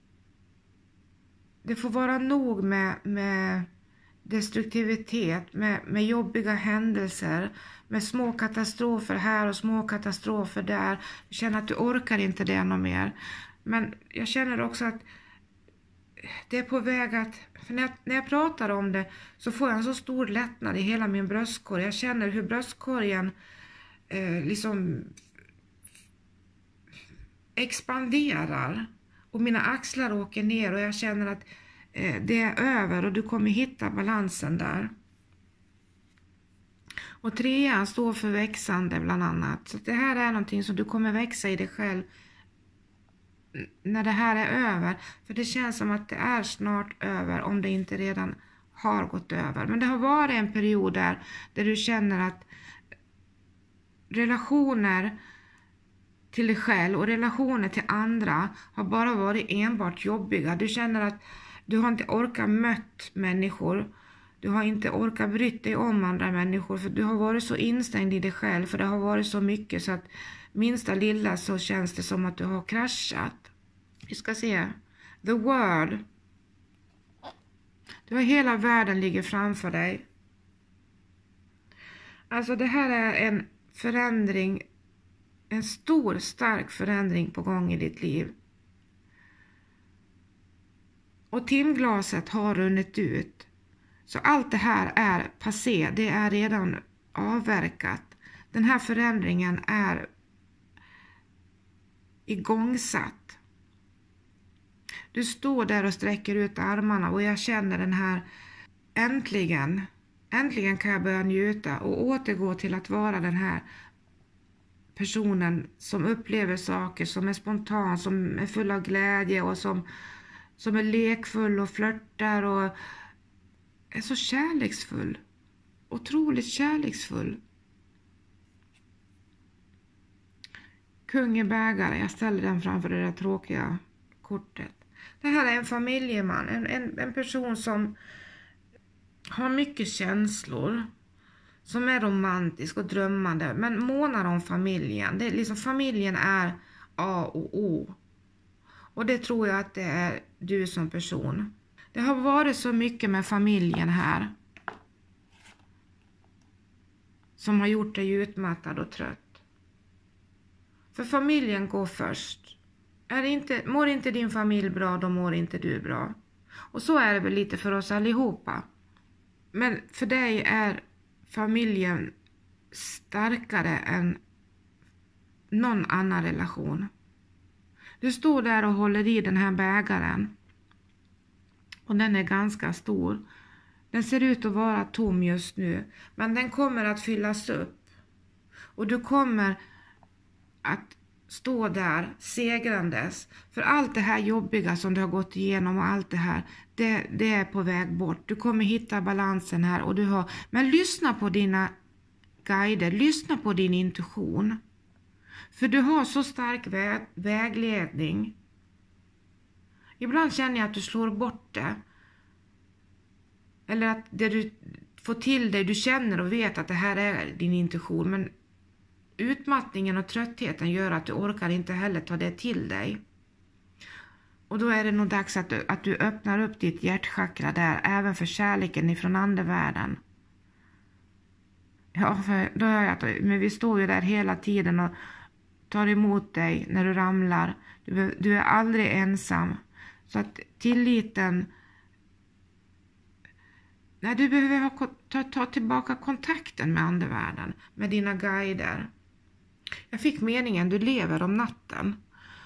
Det får vara nog med, med destruktivitet, med, med jobbiga händelser, med små katastrofer här och små katastrofer där. Du känner att du orkar inte det något mer. Men jag känner också att det är på väg att, för när jag, när jag pratar om det så får jag en så stor lättnad i hela min bröstkorg. Jag känner hur bröstkorgen eh, liksom expanderar och mina axlar åker ner och jag känner att eh, det är över och du kommer hitta balansen där. Och trean står för växande bland annat. Så det här är någonting som du kommer växa i dig själv när det här är över. För det känns som att det är snart över om det inte redan har gått över. Men det har varit en period där, där du känner att relationer till dig själv och relationer till andra har bara varit enbart jobbiga. Du känner att du har inte orkat mött människor. Du har inte orkat brytt dig om andra människor för du har varit så instängd i dig själv. För det har varit så mycket så att minsta lilla så känns det som att du har kraschat. Vi ska se. The World. Du har hela världen ligger framför dig. Alltså det här är en förändring. En stor stark förändring på gång i ditt liv. Och timglaset har runnit ut. Så allt det här är passé. Det är redan avverkat. Den här förändringen är igångsatt. Du står där och sträcker ut armarna och jag känner den här äntligen. Äntligen kan jag börja njuta och återgå till att vara den här personen som upplever saker, som är spontan, som är full av glädje och som, som är lekfull och flörtar och är så kärleksfull. Otroligt kärleksfull. Kungen bägare, jag ställer den framför det där tråkiga kortet. Det här är en familjeman, en, en, en person som har mycket känslor. Som är romantisk och drömmande, men månar om familjen. Det är liksom, familjen är A och O. Och det tror jag att det är du som person. Det har varit så mycket med familjen här. Som har gjort dig utmattad och trött. För familjen går först. Är inte, mår inte din familj bra, då mår inte du bra. Och så är det väl lite för oss allihopa. Men för dig är familjen starkare än någon annan relation. Du står där och håller i den här bägaren. Och den är ganska stor. Den ser ut att vara tom just nu. Men den kommer att fyllas upp. Och du kommer att stå där segrandes. För allt det här jobbiga som du har gått igenom och allt det här. Det, det är på väg bort. Du kommer hitta balansen här. Och du har, men lyssna på dina guider. Lyssna på din intuition. För du har så stark vä- vägledning. Ibland känner jag att du slår bort det. Eller att det du får till dig, du känner och vet att det här är din intuition. Men utmattningen och tröttheten gör att du orkar inte heller ta det till dig. Och då är det nog dags att du, att du öppnar upp ditt hjärtchakra där, även för kärleken ifrån andevärlden. Ja, för då hör jag att men vi står ju där hela tiden och tar emot dig när du ramlar. Du, du är aldrig ensam. Så att tilliten, nej, du behöver ha, ta, ta tillbaka kontakten med andevärlden, med dina guider. Jag fick meningen, du lever om natten.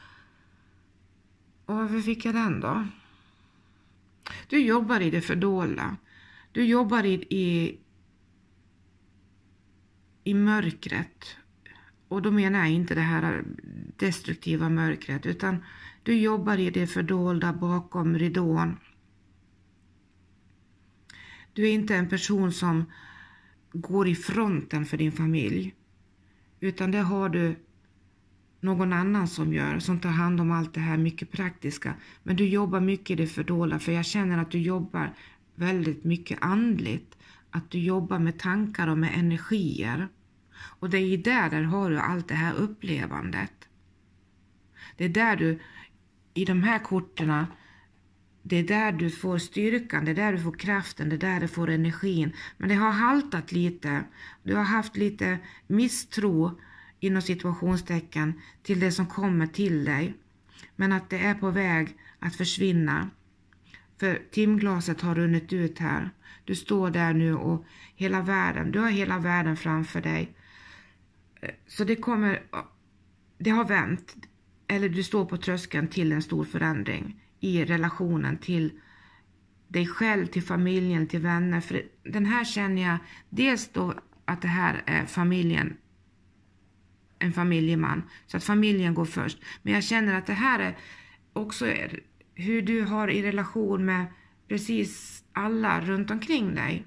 Och varför fick jag den då? Du jobbar i det fördolda. Du jobbar i, i, i mörkret. Och då menar jag inte det här destruktiva mörkret, utan du jobbar i det fördolda bakom ridån. Du är inte en person som går i fronten för din familj, utan det har du någon annan som gör, som tar hand om allt det här mycket praktiska. Men du jobbar mycket i det fördolda, för jag känner att du jobbar väldigt mycket andligt. Att du jobbar med tankar och med energier. Och det är där, där har du allt det här upplevandet. Det är där du, i de här korterna, det är där du får styrkan, det är där du får kraften, det är där du får energin. Men det har haltat lite. Du har haft lite misstro inom situationstecken till det som kommer till dig. Men att det är på väg att försvinna. För timglaset har runnit ut här. Du står där nu och hela världen, du har hela världen framför dig. Så det kommer, det har vänt. Eller du står på tröskeln till en stor förändring i relationen till dig själv, till familjen, till vänner. För den här känner jag, dels då att det här är familjen, en familjeman, så att familjen går först. Men jag känner att det här är också är hur du har i relation med precis alla runt omkring dig,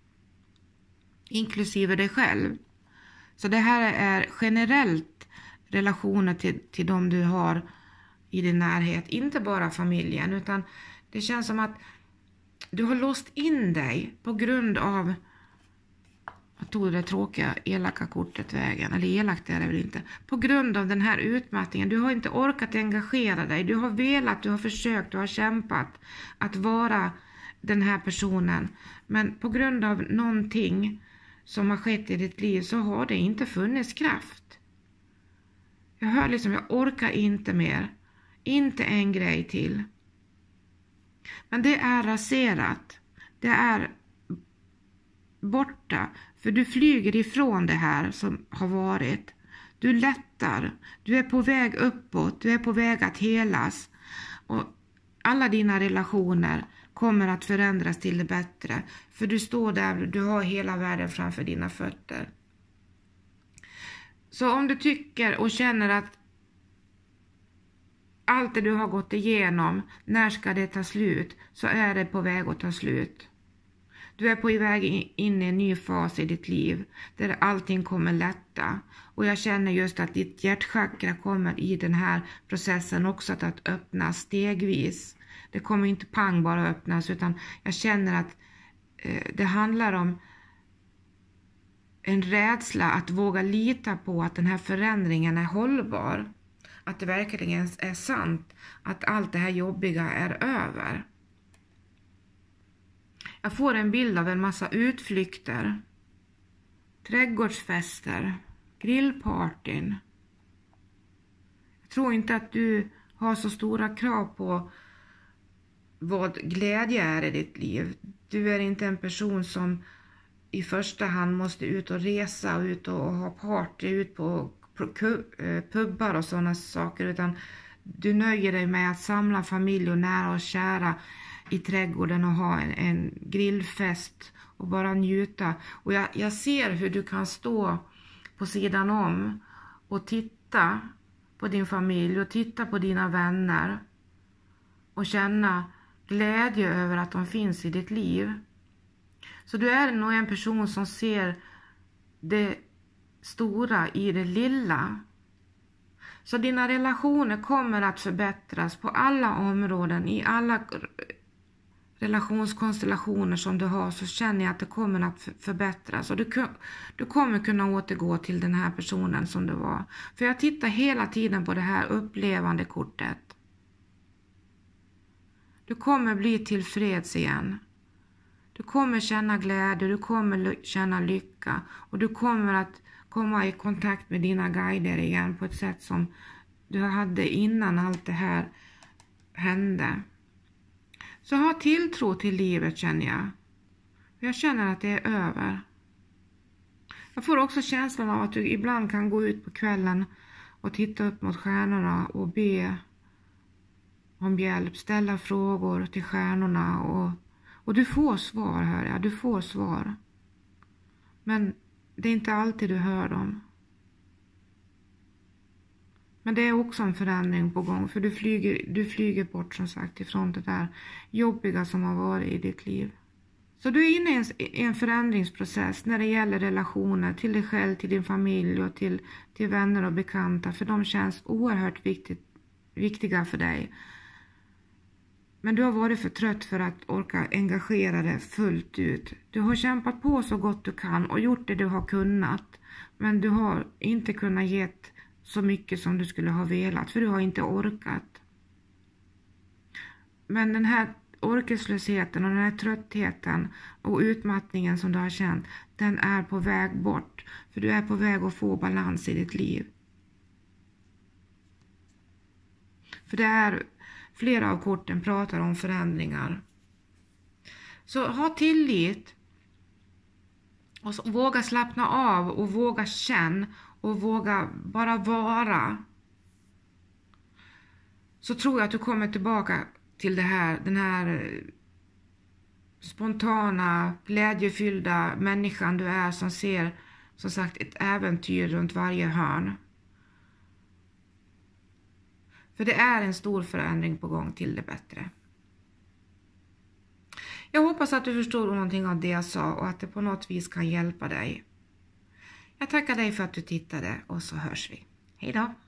inklusive dig själv. Så det här är generellt relationer till, till de du har i din närhet, inte bara familjen, utan det känns som att du har låst in dig på grund av, jag tog det tråkiga elaka kortet vägen, eller elakt är det väl inte, på grund av den här utmattningen. Du har inte orkat engagera dig, du har velat, du har försökt, du har kämpat att vara den här personen, men på grund av någonting som har skett i ditt liv så har det inte funnits kraft. Jag hör liksom, jag orkar inte mer, inte en grej till. Men det är raserat, det är borta, för du flyger ifrån det här som har varit. Du lättar, du är på väg uppåt, du är på väg att helas. Och alla dina relationer kommer att förändras till det bättre. För du står där, du har hela världen framför dina fötter. Så om du tycker och känner att allt det du har gått igenom, när ska det ta slut, så är det på väg att ta slut. Du är på väg in i en ny fas i ditt liv där allting kommer lätta. Och jag känner just att ditt hjärtchakra kommer i den här processen också att öppnas stegvis. Det kommer inte pang bara öppnas, utan jag känner att eh, det handlar om en rädsla att våga lita på att den här förändringen är hållbar. Att det verkligen är sant att allt det här jobbiga är över. Jag får en bild av en massa utflykter, trädgårdsfester, grillpartyn. Jag tror inte att du har så stora krav på vad glädje är i ditt liv. Du är inte en person som i första hand måste ut och resa och ut och ha party, ut på pubbar och sådana saker, utan du nöjer dig med att samla familj och nära och kära i trädgården och ha en, en grillfest och bara njuta. Och jag, jag ser hur du kan stå på sidan om och titta på din familj och titta på dina vänner och känna glädje över att de finns i ditt liv. Så du är nog en person som ser det stora i det lilla. Så dina relationer kommer att förbättras på alla områden, i alla relationskonstellationer som du har, så känner jag att det kommer att förbättras. Och du, du kommer kunna återgå till den här personen som du var. För jag tittar hela tiden på det här upplevande kortet. Du kommer bli tillfreds igen. Du kommer känna glädje, du kommer känna lycka. Och du kommer att komma i kontakt med dina guider igen på ett sätt som du hade innan allt det här hände. Så ha tilltro till livet, känner jag. Jag känner att det är över. Jag får också känslan av att du ibland kan gå ut på kvällen och titta upp mot stjärnorna och be om hjälp, ställa frågor till stjärnorna och, och du får svar, hör jag, du får svar. Men det är inte alltid du hör dem. Men det är också en förändring på gång, för du flyger, du flyger bort som sagt ifrån det där jobbiga som har varit i ditt liv. Så du är inne i en, i en förändringsprocess när det gäller relationer till dig själv, till din familj och till, till vänner och bekanta, för de känns oerhört viktigt, viktiga för dig. Men du har varit för trött för att orka engagera dig fullt ut. Du har kämpat på så gott du kan och gjort det du har kunnat. Men du har inte kunnat ge så mycket som du skulle ha velat, för du har inte orkat. Men den här orkeslösheten och den här tröttheten och utmattningen som du har känt, den är på väg bort. För du är på väg att få balans i ditt liv. För det är flera av korten pratar om förändringar. Så ha tillit och så, våga slappna av och våga känna och våga bara vara. Så tror jag att du kommer tillbaka till det här, den här spontana, glädjefyllda människan du är, som ser som sagt ett äventyr runt varje hörn. För det är en stor förändring på gång till det bättre. Jag hoppas att du förstår någonting av det jag sa och att det på något vis kan hjälpa dig. Jag tackar dig för att du tittade och så hörs vi. Hej då!